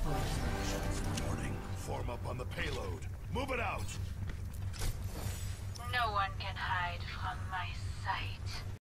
Warning. Form up on the payload. Move it out! No one can hide from my sight.